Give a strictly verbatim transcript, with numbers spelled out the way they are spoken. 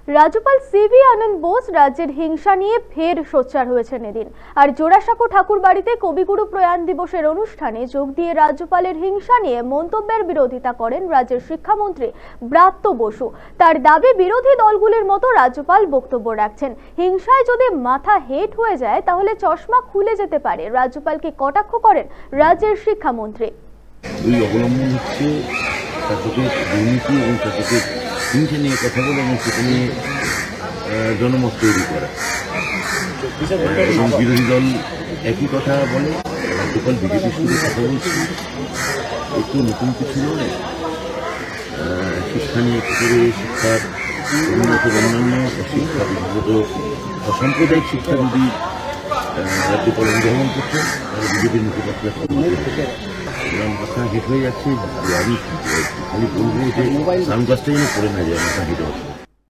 রাজ্যপাল সিভি আনন্দ বোস রাজ্যের হিংসা নিয়ে ফের সোচ্চার হয়েছেন এদিন। আর জোড়াসাঁকো ঠাকুর বাড়িতে কবিগুরু প্রয়াণ দিবসের অনুষ্ঠানে যোগ দিয়ে রাজ্যপালের হিংসা নিয়ে মন্তব্যের বিরোধিতা করেন রাজ্যের শিক্ষামন্ত্রী ব্রাত্য বসু। তার দাবি, বিরোধী দলগুলির মতো রাজ্যপাল বক্তব্য রাখছেন, হিংসায় যদি মাথা হেট হয়ে যায় তাহলে চশমা খুলে যেতে পারে। রাজ্যপালকে কটাক্ষ করেন রাজ্যের শিক্ষামন্ত্রী। অবলম্বন হচ্ছে শাসকের দুর্নীতি এবং শাসকের হিংসা নিয়ে কথা বলে এবং সেটা নিয়ে জনমত তৈরি করা, এবং বিরোধী দল একই কথা বলে। রাজ্যপাল বিজেপির সঙ্গে কথা বলছে, একটু নতুন কিছু নয়। শিক্ষা নিয়ে করে শিক্ষার উন্নত অন্যান্য শিক্ষা, বিশেষত অসাম্প্রদায়িক শিক্ষা যদি রাজ্যপাল অনুধাবন করছে তাহলে বিজেপির মুখপাত্র মাথা হেট হয়ে যাচ্ছে। আমি খালি বলবো যে সানগ্লাসটা যেন পড়ে না যায় মাথা হেট হচ্ছে।